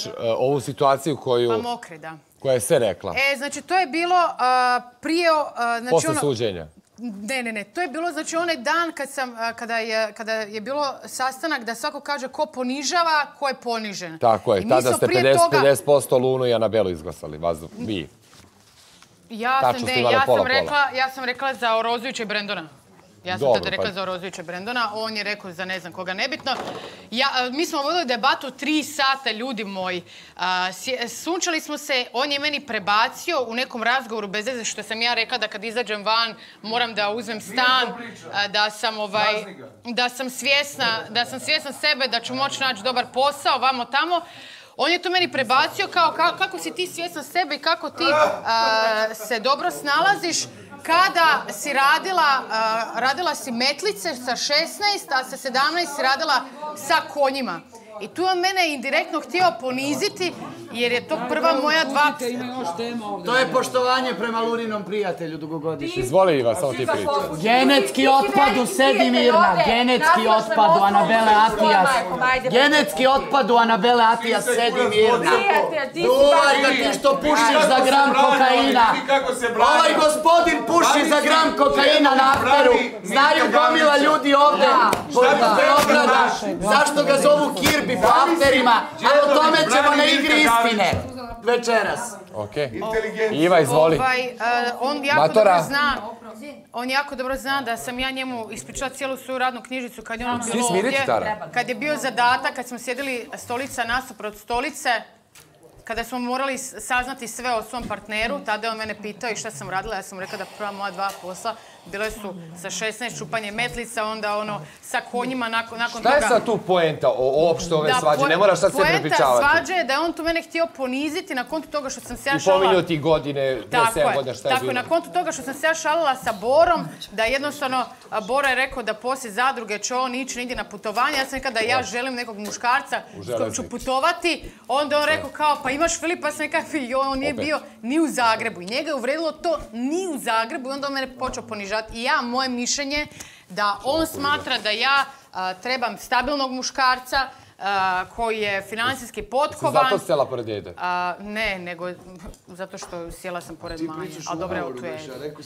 ovu situaciju koju... Pa mokri, da. Koja je sve rekla. Znači, to je bilo prije... Posle suđenja. Ne. To je bilo, znači, onaj dan kada je bilo sastanak da svako kaže ko ponižava, ko je ponižen. Tako je. Tada ste 50% Lunu i Anabelu izglasali. Vi. Ja sam rekla za Orozovića i Brendona. Ja sam tada rekla za Orozovića i Brendona. On je rekao za ne znam koga nebitno. Mi smo vodili debatu 3 sata, ljudi moji. Sunčali smo se, on je meni prebacio u nekom razgovoru bez veze što sam ja rekla da kad izađem van moram da uzmem stan, da sam svjesna sebe, da ću moći naći dobar posao, vamo tamo. On je to meni prebacio kao kako si ti svjesna sebe i kako ti se dobro snalaziš kada si radila si metlice sa 16, a sa 17 si radila sa konjima. I tu on mene indirektno htio poniziti, jer je to prva moja dva... To je poštovanje prema Luninom prijatelju dugogodišnjem. Izvoli Iva, samo ti priča. Genetski otpad sedi mirna. Genetski otpad u Anabele Atijas. Genetski otpad u Anabele Atijas sedi mirna. Duvaj da ti što pušiš za gram kokaina. Ovaj gospodin puši za gram kokaina na afteru. Znaju gomila ljudi ovde. Zašto ga zovu Kirby po afterima? A o tome ćemo na igri istine. Večeras. Iva, izvoli. On jako dobro zna da sam ja njemu ispričala cijelu svoju radnu knjižicu kad je ono bilo ovdje. Kad je bio zadatak, kad smo sjedili stolica nasuprot stolice, kada smo morali saznati sve o svom partneru, tada je on mene pitao i šta sam radila. Ja sam rekla da prva moja 2 posla bile su sa 16 čupanje metlica, onda ono sa konjima nakon toga... Šta je sad tu poenta uopšte ove svađe? Ne moraš sad sve prepričavati. Poenta svađe je da je on tu mene htio poniziti na kontu toga što sam se ja šalila... I pominjao ti godine, 27 godina, šta je bilo? Tako je, na kontu toga što sam se ja šalila sa Borom, da jednostavno Bora je rekao da poslije zadruge će on ići nigdje na putovanje. Ja sam rekao da ja želim nekog muškarca s kojim ću putovati. Onda on rekao kao, pa imaš Filipa, ja sam rekao, on nije bio ni u Zagrebu. I njega je uvredilo to ni u Zagrebu i onda on mene počeo ponižati. I ja, moje mišljenje, da on smatra da ja trebam stabilnog muškarca koji je financijski potkovan. Zato sjela pored djede? Ne, nego zato što sjela sam pored manje. Ali dobro, evo tu je.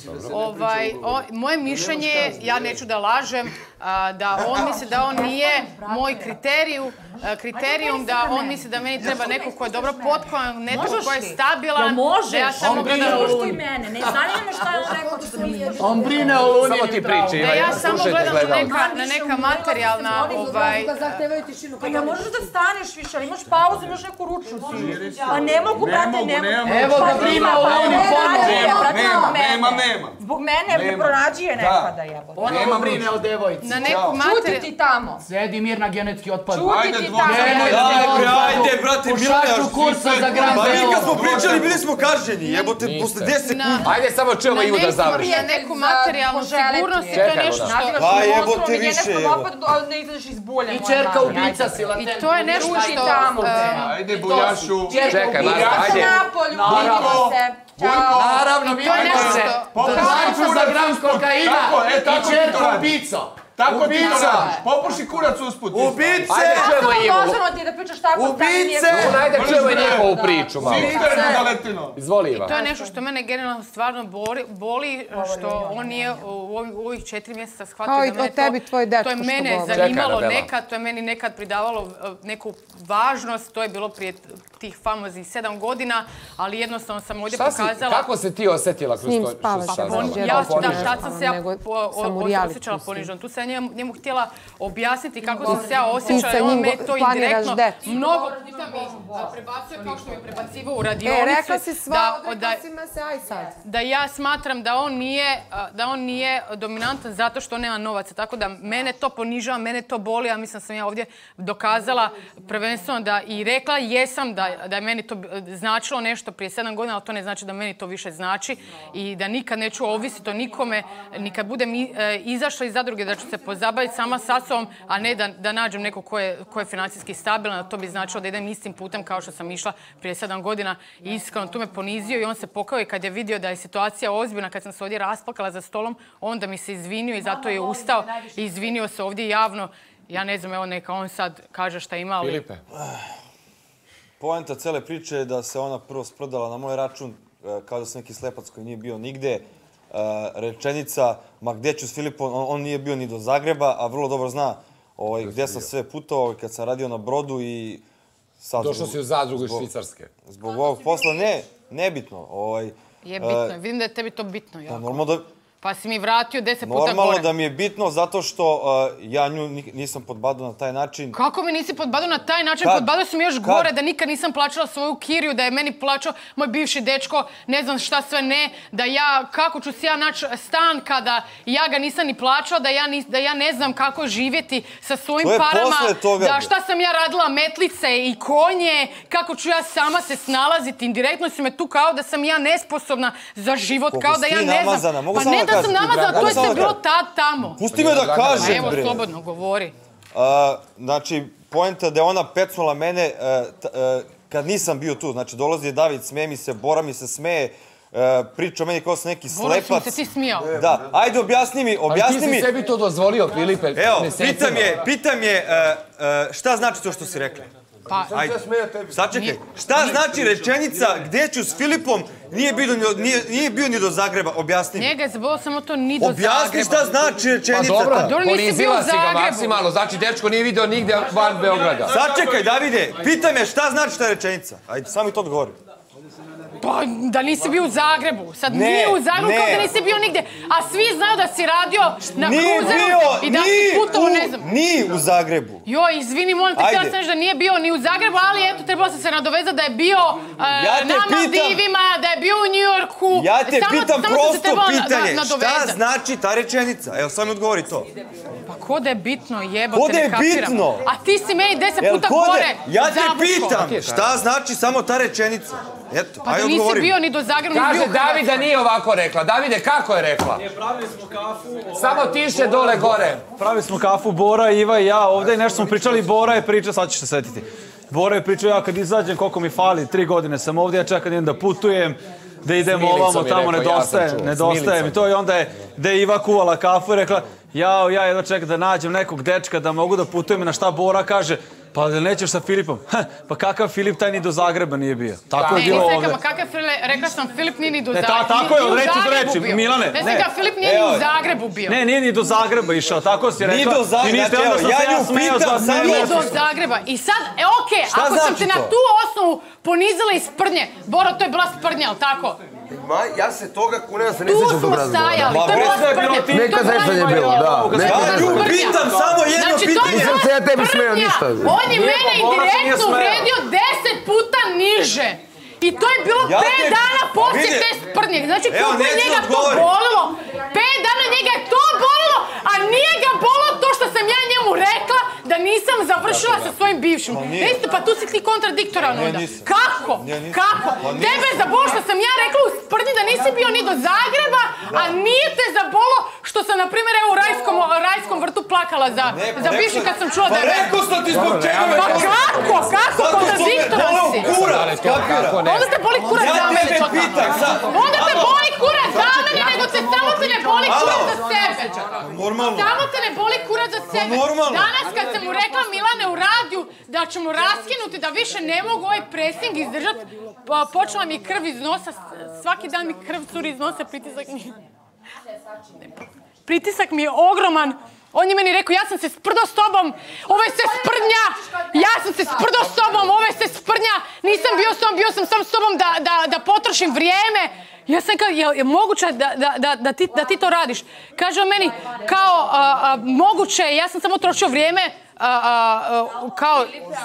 Moje mišljenje je, ja neću da lažem, da on misli da on nije moj kriterijum, da on misli da meni treba neko ko je dobro potkovan, neko ko je stabilan. Možeš, on brine o Luni. Ne zanima me šta je on rekao da sam izvršila. On brine o Luni. Samo ti priči. Da ja samo gledam na neka materijalna... Pa možeš da staneš više, ali imaš pauzu, imaš neku ručnu ti. Pa ne mogu, brate, ne mogu. Evo ga brine o Luni ponovno. Nema. Zbog mene pronađi je nekada, jebote. Ponovno brine o devojci. Čuti ti tamo. Sedi mirna, genetski otpad. Čuti ti tamo. Ajde, brate, Pušaču kursa za gram pa mi kad smo pričali, bili smo kažnjeni, jebote, posle 10 sekundi. Ajde, samo čujemo Ivu da završi. Na neku materijalnu sigurnost i to je nešto što... Pa jebote više, jebote. Ne izlaziš iz bulja. I čerka ubica si latenta. I to je nešto što... Ajde, buljašu. Čekaj, Marta, ajde. Vidimo se. Naravno, vidimo se. Pušaču za gram kokaina i čerka ubico. Tako ti to radiš. Popuši kurac usput. Ubice! Ajde, čujemo Ivu. Dozvoljno ti da pričaš tako. Ubice! Ajde, čujemo njihovu priču malo. Izvoli, Iva. To je nešto što mene generalno stvarno boli, što on nije u ovih 4 mjeseca shvatio da mene to je mene zanimalo nekad, to je meni nekad pridavalo neku važnost, to je bilo prije tih famoznih 7 godina, ali jednostavno sam ovdje pokazala... Kako se ti osjetila kroz to što si saznala? Tad sam se ja osjećala poniženo. Tu sam njemu htjela objasniti kako sam se ja osjećala i on me to indirektno mnogo puta mi prebacuje kao što mi je prebacivao u radionicu. Rekla si sva, odrekla si me se, aj sad. Da ja smatram da on nije dominantan zato što nema novaca. Tako da mene to ponižava, mene to boli, a mislim sam ja ovdje dokazala prvenstveno da i rekla jesam da je meni to značilo nešto prije 7 godina, ali to ne znači da meni to više znači i da nikad neću ovisiti o nikome, ni kad budem izašla iz zadruge da ću se pozabaviti sama sa sobom, a ne da nađem neko ko je financijski stabilan. To bi značilo da idem istim putem kao što sam išla prije 7 godina i iskreno tu me ponizio i on se pokao i kad je vidio da je situacija ozbiljna, kad sam se ovdje rasplakala za stolom, onda mi se izvinio i zato je ustao i izvinio se ovdje javno. Ja ne znam, evo neka on sad kaže šta ima, ali... Filipe. Poenta cele priče je da se ona prvo sprdala na moj račun, kao da sam neki slepac koji nije bio nigde. Rečenica, ma gde ću s Filipom, on nije bio ni do Zagreba, a vrlo dobro zna gde sam sve putovao kad sam radio na brodu i... Došao si u Zadrugu iz Švicarske. Zbog ovog posla, nebitno. Je bitno, vidim da je tebi to bitno. Normalno da... Pa si mi vratio 10 puta gore. Normalno da mi je bitno zato što ja nju nisam podbadao na taj način. Kako mi nisi podbadao na taj način? Podbadao sam još gore da nikad nisam plaćala svoju kiriju, da je meni plaćao moj bivši dečko, ne znam šta sve ne, da ja, kako ću si ja naći stan kada ja ga nisam ni plaćala, da ja ne znam kako živjeti sa svojim parama, da šta sam ja radila, metlice i konje, kako ću ja sama se snalaziti. Indirektno si me tu kao da sam ja nesposobna za život, kao da ja ne znam. Da sam namazala, to je sve bilo tamo. Pusti me da kažem, bre. Evo, slobodno, govori. Znači, poenta da je ona pecnula mene kad nisam bio tu. Znači, dolazi David, smeje mi se, Bora mi se smeje, priča o meni kao sam neki slepac. Bora si mi se ti smijao. Da, ajde objasni mi. Ali ti si sebi to dozvolio, Filipe, evo, pitam je šta znači to što si rekla? Sačekaj, šta znači rečenica gdje ću s Filipom nije bio ni do Zagreba, objasni mi. Njega je zabolo samo to ni do Zagreba. Objasni šta znači rečenica. Pa dobro, ponizila si ga maksimalno, znači dečko nije vidio nigde van Beograda. Sačekaj, Davide, pitaj me šta znači ta rečenica. Ajde, sam mi to odgovori. Pa da nisi bio u Zagrebu. Sad nije u Zagrebu kao da nisi bio nigde. A svi znaju da si radio na kruzeru i da si putovo, ne znam. Nije u Zagrebu. Joj, izvini, molim te, htjela sam da nije bio ni u Zagrebu, ali eto, trebalo sam se nadovezati da je bio na Maldivima, da je bio u Njujorku. Ja te pitam prosto pitanje, šta znači ta rečenica? Evo, sam mi odgovori to. Pa ko da je bitno, jebote, ne kapiram. Ko da je bitno? A ti si meni 10 puta gore. Ja te pitam, šta znači samo ta rečenica? Eto, pa da nisi bio ni do Zagreba, ni bio u Hrvatskoj. Kaže, Davida nije ovako rekla. Davide, kako je rekla? Pravili smo kafu... Samo tiše dole gore. Pravili smo kafu, Bora, Iva i ja ovdje i nešto smo pričali. Bora je pričao, sad ćeš se svetiti. Bora je pričao, ja kad izađem koliko mi fali, 3 godine sam ovdje, ja čekam idem da putujem, da idem ovamo, tamo nedostaje mi to i onda je Iva kuvala kafu i rekla, ja jedva čekam da nađem nekog dečka da mogu da putujem i na šta Bora kaže, pa da nećeš sa Filipom? Pa kakav Filip, taj ni do Zagreba nije bio. Tako je bilo ovdje. Pa kakav Filip, rekla sam Filip nije ni do Zagreba. Tako je, od reći do reći, Milane. Ne znam kao Filip nije ni u Zagrebu bio. Ne, nije ni do Zagreba išao, tako si rekla. Nije do Zagreba, ja nju pitam sam. Nije do Zagreba. I sad, okej, ako sam te na tu osnovu ponizila iz sprdnje, Boro, to je bila sprdnja, ali tako? Ja se toga kunem se ne sjećam tog razgovora. Tu smo stajali, to je bila sprdnja. Neka zaista je bilo, da. Ja nju pitam samo jedno pitanje. Nisam se ja tebi smeo ništa. On je mene indirektno uvredio 10 puta niže. I to je bilo 5 dana poslije te sprdnje. Znači, koliko je njega to bolilo? 5 dana njega je to bolilo, a nije ga bolilo to što sam ja njemu rekla da nisam završila sa svojim bivšim. Niste, pa tu si ti kontradiktoran onda. Kako? Kako? Tebe je zabolo što sam ja rekla u sprdnji da nisi bio ni do Zagreba, a nije te zabolo što sam, na primjer, u rajskom vrtu plakala za bivšim kad sam čula da je... Pa rekao sam ti zbog čega me... Pa kako? Kako? Kontradiktoran si. Onda te boli kurac za mene. Onda te boli kurac za mene, nego samo te ne boli kurac za sebe. Samo te ne boli kurac za sebe. Danas kad sam mu rekla Milane u radiju da ćemo raskinuti, da više ne mogu ovaj pressing izdržati, počela mi krv iz nosa, svaki dan mi krv curi iz nosa, pritisak mi je ogroman. On je meni rekao, ja sam se sprdao s tobom, ovo je se sprdnja, ja sam se sprdao s tobom, ovo je se sprdnja, nisam bio s tobom, bio sam sam s tobom da potrošim vrijeme. Ja sam kao, je moguće da ti to radiš? Kaže on meni, kao, moguće, ja sam samo trošio vrijeme, kao...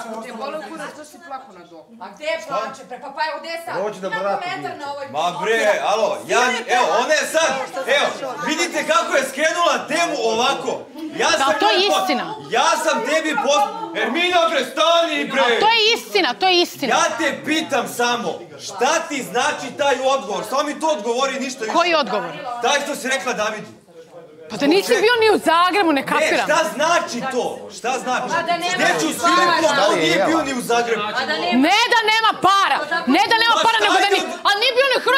A gdje je plaće? Pa evo gdje je sad? Ima komentar na ovoj... Ma bre, alo, evo, ona je sad, evo, vidite kako je skrenula temu ovako. Da, to je istina. Ja sam tebi Ermina bre, stani bre! To je istina, to je istina. Ja te pitam samo, šta ti znači taj odgovor? Samo mi to odgovori, ništa više. Koji odgovor? Taj što si rekla Davidu. Pa da nisi bio ni u Zagrebu, ne kapiram. Šta znači to? Šta znači? Gdje ću s Filipom, on nije bio ni u Zagrebu. Ne da nema para, ne da nema para, nego da nije... A nije bio ni u Hrvatskoj, nije bio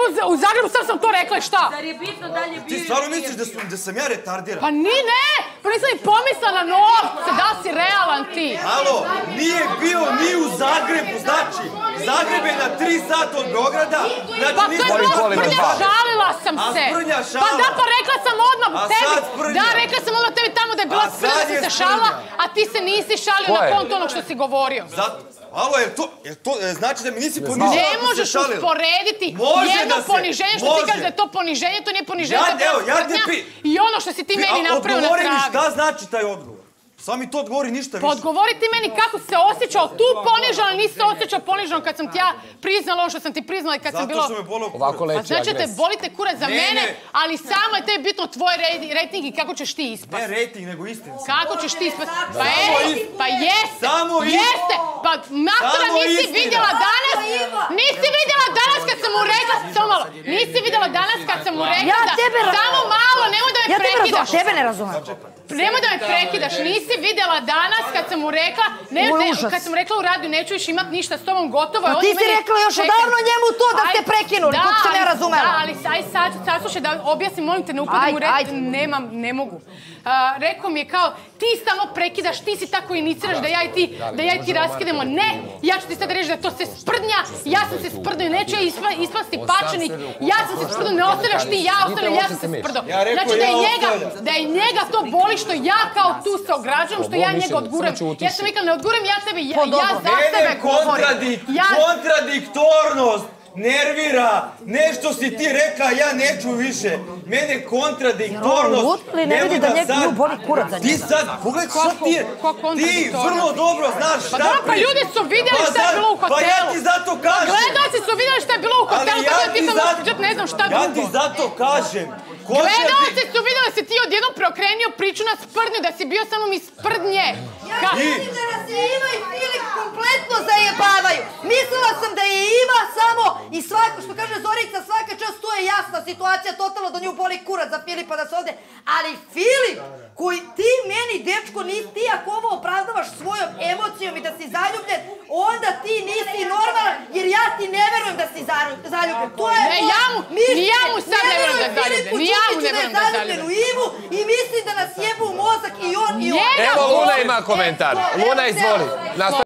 u Zagrebu, sad sam to rekla i šta? Zar je bitno dalje bio? Ti stvarno misliš da sam ja retardiran? Pa ne, pa nisam ni pomislila na novce, da li si realan ti? Alo, nije bio ni u Zagrebu, znači, Zagreb je na 3 sata od Beograda, znači Pa to je bilo sprnja, šalila sam se. A sprnja šala? Pa da, pa rekla sam odmah A tebi. sad sprnja? Da, rekla sam odmah tebi tamo da je bila A sad sprnja, da si je se sprnja. šalila, a ti se nisi šalio Ko na je? konto onog što si govorio. Alo, je to znači da mi nisi ponižala Ne ako si se možeš šalila? usporediti Može jedno da se, poniženje što ti može. kažeš da je to poniženje, to nije poniženje, to je evo, bila ja te sprnja i ono što si ti meni napravio na Odgovori mi travi. šta znači taj odgovor. Samo mi to odgovori ništa Pa više. odgovori ti meni kako si se osjećao tu ponižano, nisi se osjećao ponižano kad sam ti ja priznala ovo što sam ti priznala i kad sam bilo... Zato što me bolio kurac. Ovako Pa leči znači da te agres. bolite kurac za Ne, mene, ne. ali samo je tebi bitno tvoj rejting i kako ćeš ti ispast. Ne rating, nego istinski. Kako ćeš ti ispast? Pa pa jeste, Samo jeste. Pa matora Samo nisi istina. vidjela danas, nisi vidjela danas kad sam mu rekla, samo malo, nisi vidjela danas kad sam mu rekla Ja da, tebe razumem. samo malo, nemoj da me Ja tebe razumem, prekidaš. tebe ne razumem. Nemoj da me prekidaš, nisi vidjela danas kad sam mu rekla, kad sam rekla u radiju neću više imat ništa s tobom, gotovo je. Pa on ti je si meni rekla još čekaj. odavno njemu to da ste Aj, prekinuli, koliko sam ja razumela. Da, ali aj sad slušaj da objasnim, molim te, ne upadim u red, Ajde. ne mogu. Rekao mi je kao, ti stalno prekidaš, ti si tako iniciraš da ja i ti raskidemo. Ne, ja ću ti sad reći da to se sprdnja, ja sam se sprdao i neću ja ispasti pačenik, ja sam se sprdao, ne ostavljaš ti, ja ostavljam, ja sam se sprdao. Ja rekao, Znači ja da je njega to boli što ja kao tu se ograđujem, što ja njega odguram. Ja sam rekla, ne odguram ja tebe, ja za sebe govorim. Kontradiktornost nervira, nešto si ti rekla, ja neću više. Mene kontradiktornost, nemoj da sad... nju boli kurac za Ti njega. sad, pogledaj šta ti je, ti vrlo dobro znaš šta dobro, pa ljudi su vidjeli šta je bilo u hotelu. Pa ja ti zato kažem. Gledalci su vidjeli šta je bilo u hotelu, tako da ti sam uspđat ne znam šta drugo. Ja ti zato kažem. Gledalci su vidjeli da si ti odjednom preokrenio priču na sprdnju, da si bio samo mi sprdnje. Ja mislim da nas je Iva i Filip kompletno zajebavaju. Mislila sam da je Iva samo i svako, što kaže Zorica, svaka čast, to je jasna situacija, totalno da nju boli kurac za Filipa da se ovde. Ali Filip, koji ti meni, dečko, ti ako ovo opravdavaš svojom emocijom i da si zaljubljen, onda ti nisi normalan, jer ja ti ne verujem da si zaljubljen. To je ni ja mu sad ne verujem da je zaljubljen, ni ja mu ne verujem da je zaljubljen. u Ivu i misli da nas jebu u mozak i on i on. Evo Luna ima komentar. Luna, izvoli.